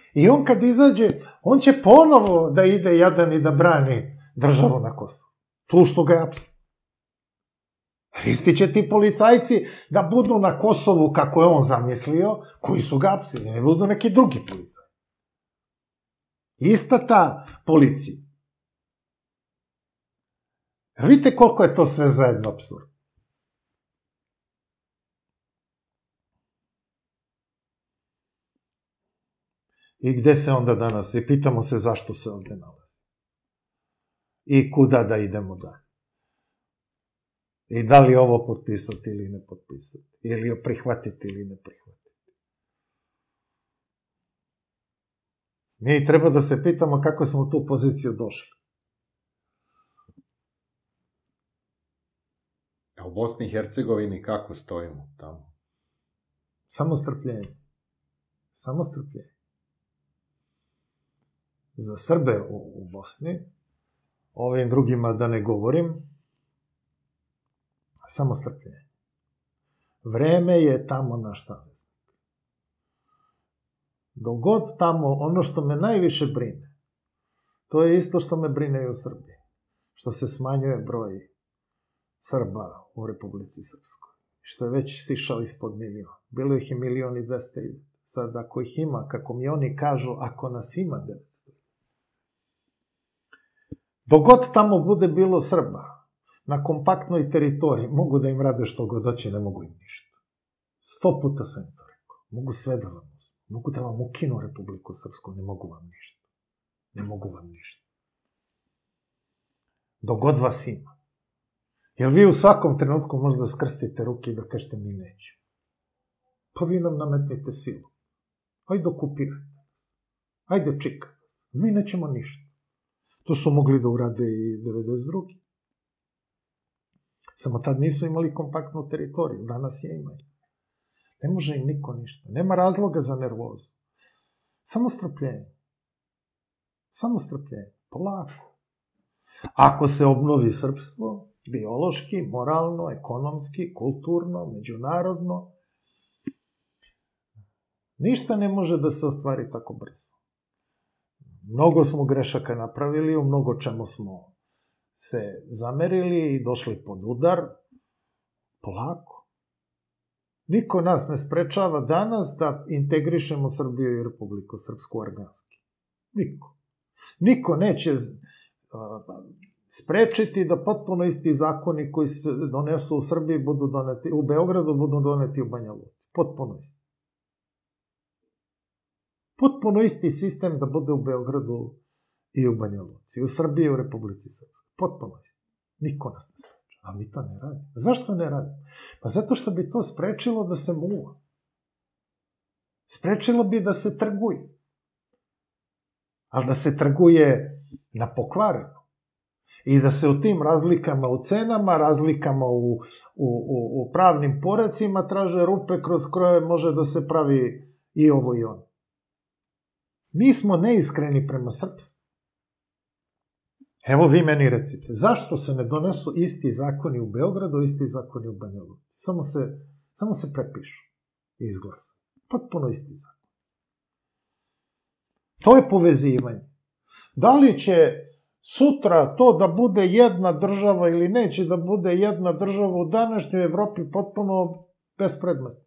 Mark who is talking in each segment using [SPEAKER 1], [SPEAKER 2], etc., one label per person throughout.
[SPEAKER 1] I on kad izađe, on će ponovo da ide jadan i da brani državu na Kosovu. Tu što ga je apsio. Isti će ti policajci da budu na Kosovu kako je on zamislio, koji su ga apsili, ne budu neki drugi policajci. Ista ta policija. Vidite koliko je to sve zajedno apsurd. I gde se onda danas? I pitamo se zašto se ovde nalazi. I kuda da idemo dalje. I da li ovo potpisati ili ne potpisati. Ili prihvatiti ili ne prihvatiti. Mi treba da se pitamo kako smo u tu poziciju došli.
[SPEAKER 2] A u Bosni i Hercegovini kako stojimo tamo?
[SPEAKER 1] Samo strpljenje. Samo strpljenje. Za Srbe u Bosni, ovim drugima da ne govorim, samo strpljenje. Vreme je tamo naš saveznik. Dok god tamo, ono što me najviše brine, to je isto što me brine i u Srbiji. Što se smanjuje broj Srba u Republici Srpskoj. Što je već sišao ispod miliona. Bilo ih je 1.200.000. Sad, ako ih ima, kako mi oni kažu, ako nas ima 900. Dok god tamo bude bilo Srba, na kompaktnoj teritoriji, mogu da im rade što god hoće, ne mogu im ništa. 100 puta sam im to rekao. Mogu sve da vam uzmu. Mogu da vam ukinu Republiku Srpsku, ne mogu vam ništa. Ne mogu vam ništa. Dok god vas ima. Jer vi u svakom trenutku možda skrstite ruke i da kažete mi nećemo. Pa vi nam nametnite silu. Ajde okupirajte. Ajde čekajte. Mi nećemo ništa. To su mogli da urade i 92. Samo tad nisu imali kompaktnu teritoriju. Danas je imaju. Ne može im niko ništa. Nema razloga za nervozu. Samo strpljenje. Samo strpljenje. Polako. Ako se obnovi srpstvo, biološki, moralno, ekonomski, kulturno, međunarodno, ništa ne može da se ostvari tako brzo. Mnogo smo grešaka napravili, u mnogo čemu smo se zamerili i došli pod udar. Polako. Niko nas ne sprečava danas da integrišemo Srbiju i Republiku Srpsku organski. Niko. Niko neće sprečiti da potpuno isti zakoni koji se donesu u Srbiji budu doneti, u Beogradu budu doneti u Banja Luci. Potpuno isti. Potpuno isti sistem da bude u Beogradu i u Banja Luci, u Srbiji i u Republici Srpskoj. Potpuno isti. Niko nas ne sprečava. A mi to ne radimo. Zašto ne radimo? Pa zato što bi to sprečilo da se muva. Sprečilo bi da se trguje. Ali da se trguje na pokvareno. I da se u tim razlikama u cenama, razlikama u pravnim porecima traže rupe kroz koje može da se pravi i ovo i ono. Mi smo neiskreni prema srpstvu. Evo vi meni recite, zašto se ne donesu isti zakoni u Beogradu, isti zakoni u Banja Luci? Samo se prepišu i izglasa. Potpuno isti zakon. To je povezivanje. Da li će sutra to da bude jedna država ili neće da bude jedna država u današnjoj Evropi potpuno bespredmetno.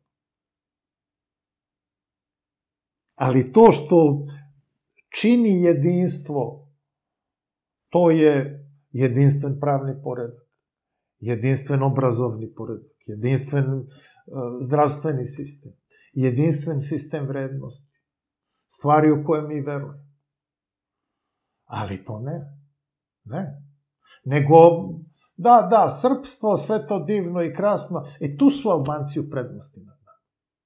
[SPEAKER 1] Ali to što čini jedinstvo, to je jedinstven pravni poredak, jedinstven obrazovni poredak, jedinstven zdravstveni sistem, jedinstven sistem vrednosti, stvari u koje mi verujemo. Ali to ne. Ne. Nego, da, srpstvo, sve to divno i krasno, i tu su Albanci u prednosti nad nama.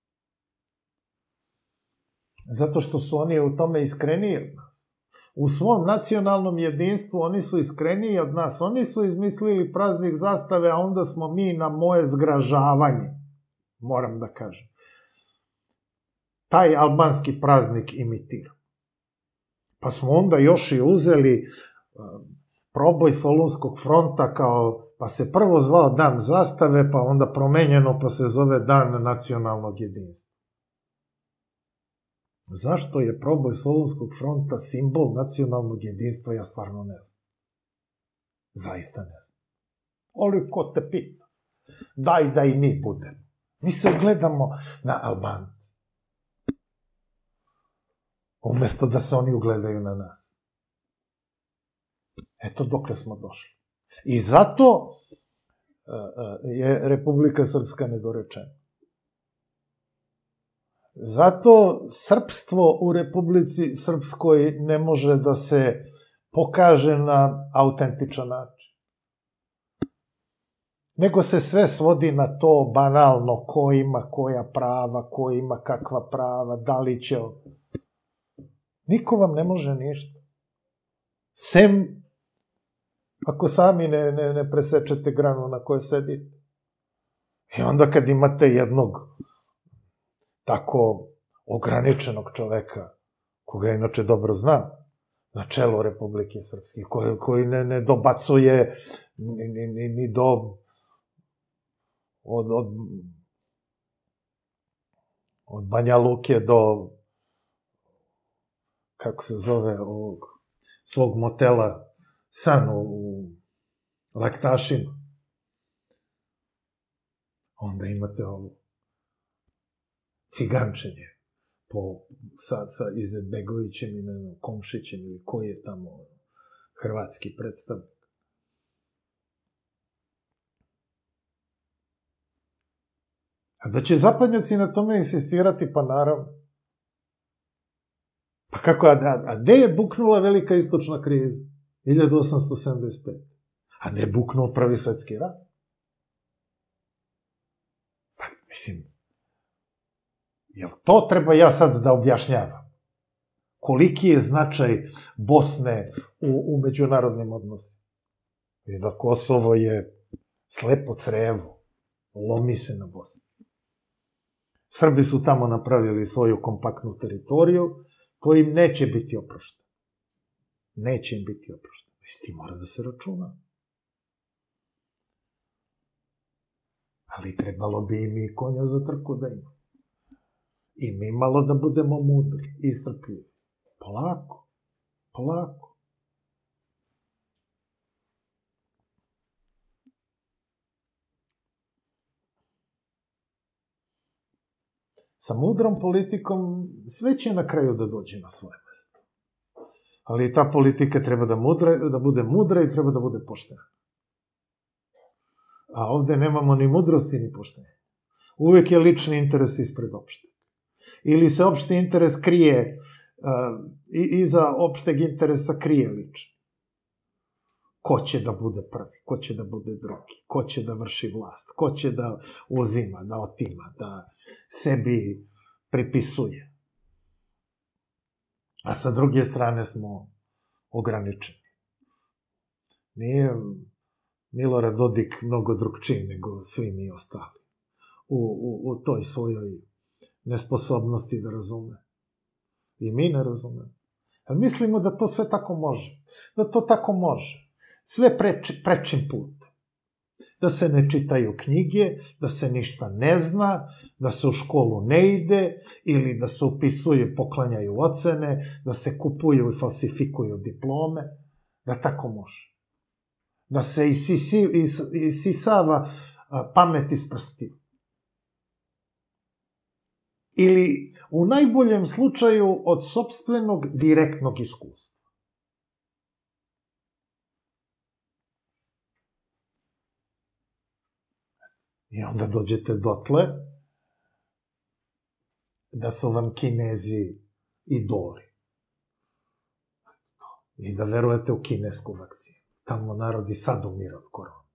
[SPEAKER 1] Zato što su oni u tome iskreniji od nas. U svom nacionalnom jedinstvu oni su iskreniji od nas. Oni su izmislili praznik zastave, a onda smo mi na moje zgražavanje, moram da kažem, taj albanski praznik imitiramo. Pa smo onda još i uzeli proboj Solunskog fronta pa se prvo zvao Dan zastave, pa onda promenjeno, pa se zove Dan nacionalnog jedinstva. Zašto je proboj Solunskog fronta simbol nacionalnog jedinstva, ja stvarno ne znam. Zaista ne znam. Ali ko te pita? Daj da i mi budemo. Mi se ugledamo na Albance. Umesto da se oni ugledaju na nas. Eto dokle smo došli. I zato je Republika Srpska nedorečena. Zato srpstvo u Republici Srpskoj ne može da se pokaže na autentičan način. Nego se sve svodi na to banalno ko ima koja prava, ko ima kakva prava, da li će... Niko vam ne može ništa. Sem ako sami ne presečete granu na kojoj sedite. I onda kad imate jednog tako ograničenog čoveka, koga inače dobro znam, na čelu Republike Srpske, koji ne dobacuje ni do... od Banja Luke do, kako se zove, ovog svog motela San u Laktašinu. Onda imate ovo cigančenje sa Izetbegovićem i Komšićem ili koji je tamo hrvatski predstavnik. A da će zapadnjaci na tome insistirati, pa naravno. Pa kako, a gde je buknula velika istočna kriza? 1875. A gde je buknuo Prvi svetski rat? Pa, mislim, jel to treba ja sad da objašnjavam? Koliki je značaj Bosne u međunarodnim odnosima? I da Kosovo je slepo crevo, lomi se na Bosnu. Srbi su tamo napravili svoju kompaktnu teritoriju, to im neće biti oprošteno. Neće im biti oprošteno. Ti mora da se računa. Ali trebalo bi i mi konja za trku da ima. I mi malo da budemo mudri i strpljivi. Polako, polako. Sa mudrom politikom sve će na kraju da dođe na svoje mesto. Ali ta politika treba da bude mudra i treba da bude poštena. A ovde nemamo ni mudrosti ni poštenja. Uvek je lični interes ispred opšteg. Ili se opšti interes krije, iza opšteg interesa krije lični. Ko će da bude prvi, ko će da bude drugi, ko će da vrši vlast, ko će da uzima, da otima, da sebi pripisuje. A sa druge strane smo ograničeni. Nije Milorad Dodik mnogo drugčiji nego svi mi ostali. U toj svojoj nesposobnosti da razume. I mi ne razumemo. Ali mislimo da to sve tako može. Da to tako može. Sve prečim putem. Da se ne čitaju knjige, da se ništa ne zna, da se u školu ne ide, ili da se upisuju, poklanjaju ocene, da se kupuju i falsifikuju diplome, da tako može. Da se isisava pamet iz prstiju. Ili, u najboljem slučaju, od sopstvenog direktnog iskustva. I onda dođete dotle da su vam Kinezi idoli. I da verujete u kinesku vakcinu. Tamo narod i sad umira od korona.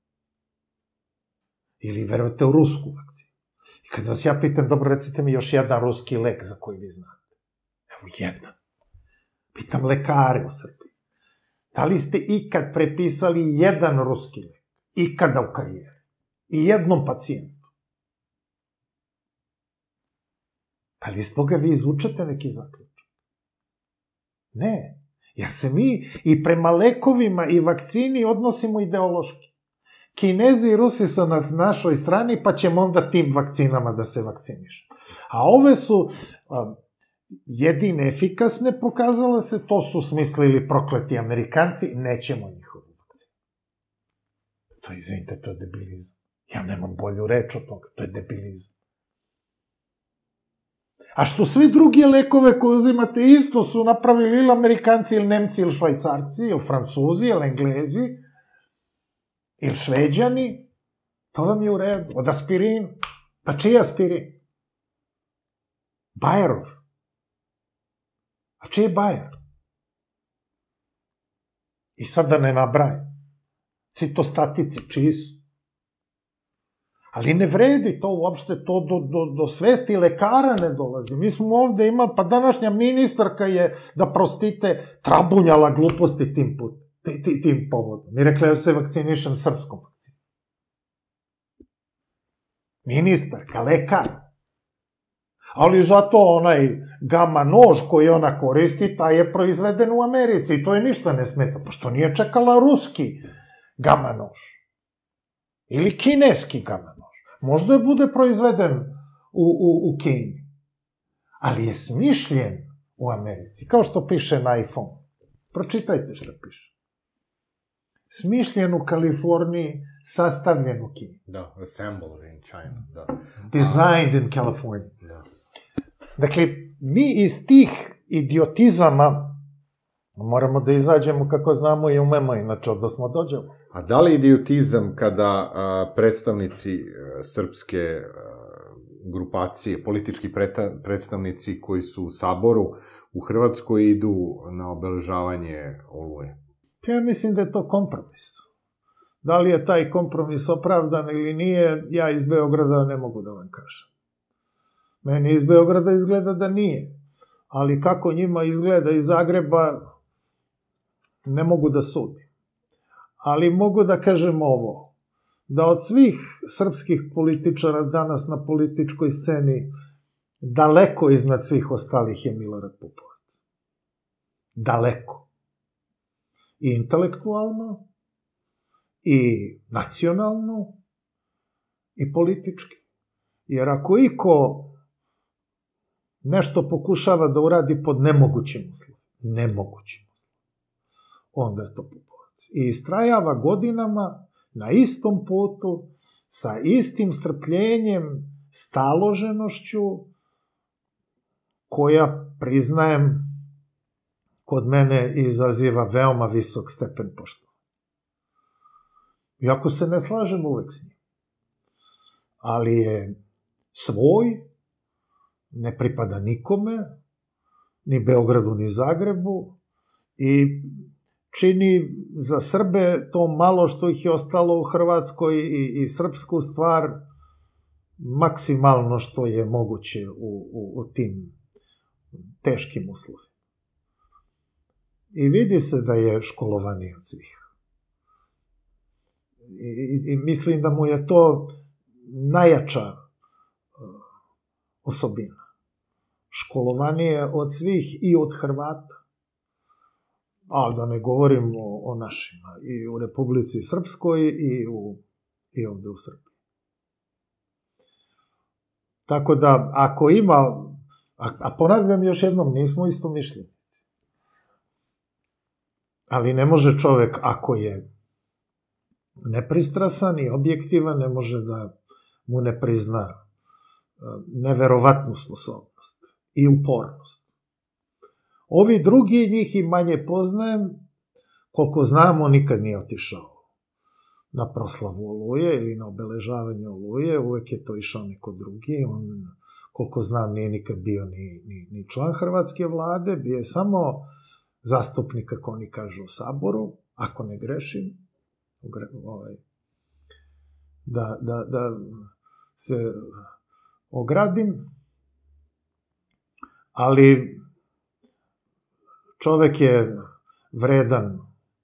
[SPEAKER 1] Ili verujete u rusku vakcinu. I kad vas ja pitam, dobro, recite mi još jedan ruski lek za koji vi znate. Evo jedan. Pitam lekare u Srbiji. Da li ste ikad prepisali jedan ruski lek? Ikada u karijeri? I jednom pacijentu? Da li iz toga vi izvučete neki zaključak? Ne. Jer se mi i prema lekovima i vakcini odnosimo ideološki. Kinezi i Rusi su na našoj strani, pa ćemo onda tim vakcinama da se vakciniš. A ove su jedine efikasne pokazala se, to su smislili prokleti Amerikanci, nećemo njihovu vakcinu. To, izvinite, to je debilizam. Ja nemam bolju reč od toga, to je debilizam. A što svi drugi lekove koje uzimate isto su napravili ili Amerikanci, ili Nemci, ili Švajcarci, ili Francuzi, ili Englezi, ili Šveđani, to vam je u redu. Od aspirin, pa čiji aspirin? Bajerov. A čiji je Bajer? I sad da ne nabrajam. Citostatici, čiji su? Ali ne vredi to uopšte, to do svesti lekara ne dolazi. Mi smo ovde imali, pa današnja ministarka je, da prostite, trabunjala gluposti tim povodom. I rekla, ja se vakcinišem srpskom vakcinom. Ministarka, lekar. Ali zato onaj gama nož koji ona koristi, taj je proizveden u Americi i to je ništa ne smeta. Pa što nije čekala ruski gama nož? Ili kineski gama nož? Možda bude proizveden u Kini, ali je smišljen u Americi, kao što piše na iPhone. Pročitajte što piše. Smišljen u Kaliforniji, sastavljen u Kini.
[SPEAKER 2] Da, assembled in China, da.
[SPEAKER 1] Designed in California.
[SPEAKER 2] Da.
[SPEAKER 1] Dakle, mi iz tih idiotizama moramo da izađemo kako znamo i umemo, inače da smo dođemo.
[SPEAKER 2] A da li idiotizam kada predstavnici srpske grupacije, politički predstavnici koji su u Saboru u Hrvatskoj idu na obeležavanje Oluje?
[SPEAKER 1] Ja mislim da je to kompromis. Da li je taj kompromis opravdan ili nije, ja iz Beograda ne mogu da vam kažem. Meni iz Beograda izgleda da nije. Ali kako njima izgleda iz Zagreba, ne mogu da sudim. Ali mogu da kažem ovo, da od svih srpskih političara danas na političkoj sceni daleko iznad svih ostalih je Milorad Pupovac. Daleko. I intelektualno, i nacionalno, i politički. Jer ako iko nešto pokušava da uradi pod nemogućim uslovima, onda je to Pupovac. I istrajava godinama na istom putu, sa istim strpljenjem, staloženošću, koja, priznajem, kod mene izaziva veoma visok stepen poštovanja. Iako se ne slažem uvek s njim. Ali je svoj, ne pripada nikome, ni Beogradu, ni Zagrebu, i čini za Srbe to malo što ih je ostalo u Hrvatskoj i srpsku stvar maksimalno što je moguće u tim teškim uslovima. I vidi se da je školovaniji od svih. I mislim da mu je to najjača osobina. Školovanije od svih i od Hrvata. A da ne govorim o našima. I u Republici Srpskoj i ovde u Srbiji. Tako da, ako ima... A ponavljam još jednom, nismo istomišljenici. Ali ne može čovek, ako je nepristrasan i objektivan, ne može da mu ne prizna neverovatnu sposobnost i upornost. Ovi drugi, njih i manje poznajem, koliko znamo, nikad nije otišao na proslavu Oluje ili na obeležavanje Oluje, uvek je to išao neko drugi, on, koliko znam, nije nikad bio ni član hrvatske vlade, bio je samo zastupnik, kako oni kažu, u Saboru, ako ne grešim, da se ogradim, ali čovek je vredan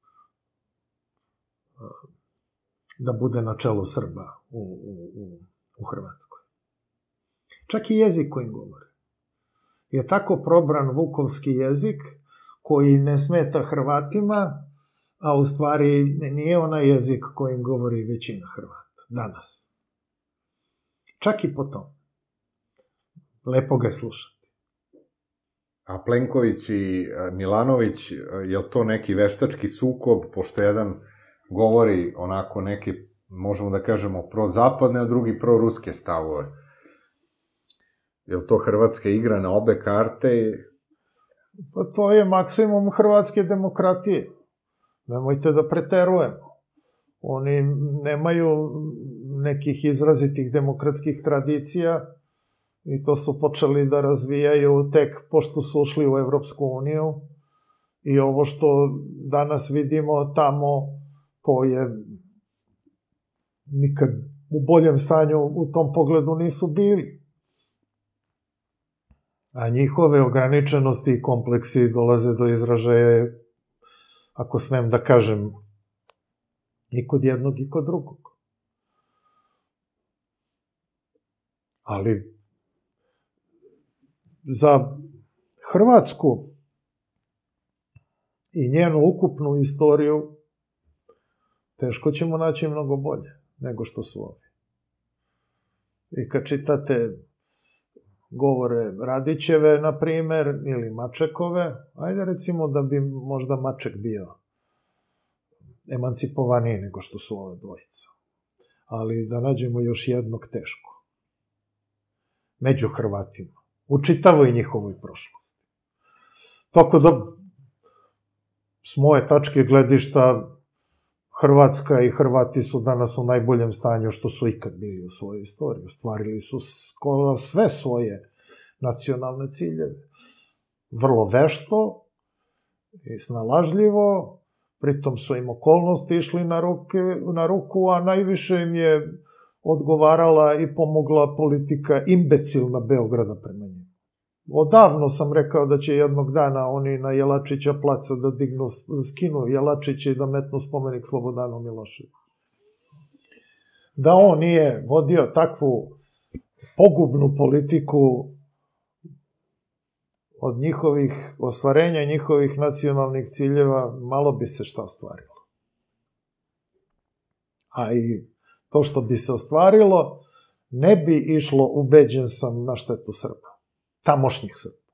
[SPEAKER 1] da bude na čelu Srba u Hrvatskoj. Čak i jezik kojim govore. Je tako probran vukovski jezik koji ne smeta Hrvatima, a u stvari nije onaj jezik kojim govori većina Hrvata danas. Čak i po tom. Lepo ga je slušati.
[SPEAKER 2] A Plenković i Milanović, je li to neki veštački sukob, pošto jedan govori onako neke, možemo da kažemo, prozapadne, a drugi proruske stavove? Je li to Hrvatska igra na obe karte?
[SPEAKER 1] Pa to je maksimum hrvatske demokratije. Nemojte da preterujemo. Oni nemaju nekih izrazitih demokratskih tradicija i to su počeli da razvijaju tek pošto su ušli u Evropsku uniju. I ovo što danas vidimo tamo, to je nikad u boljem stanju u tom pogledu nisu bili. A njihove ograničenosti i kompleksi dolaze do izražaja, ako smem da kažem, i kod jednog i kod drugog. Ali za Hrvatsku i njenu ukupnu istoriju teško ćemo naći mnogo bolje nego što su ovi. I kad čitate govore Radićeve, na primer, ili Mačekove, ajde recimo da bi možda Maček bio emancipovaniji nego što su ove dvojica. Ali da nađemo još jednog teško. Među Hrvatima. U čitavoj njihovoj prošlosti. Tako da, s moje tačke gledišta, Hrvatska i Hrvati su danas u najboljem stanju što su ikad bili u svojoj istoriji. Ostvarili su skoro sve svoje nacionalne ciljeve. Vrlo vešto i snalažljivo, pritom su im okolnosti išli na ruku, a najviše im je odgovarala i pomogla politika imbecilna Beograda prema njima. Odavno sam rekao da će jednog dana oni na Jelačića placa da skinu Jelačića i da metnu spomenik Slobodanu Miloševiću. Da on nije vodio takvu pogubnu politiku od ostvarenja njihovih nacionalnih ciljeva, malo bi se šta ostvarilo. A i to što bi se ostvarilo, ne bi išlo, ubeđen sam, na štetu Srba. Tamošnjih Srba.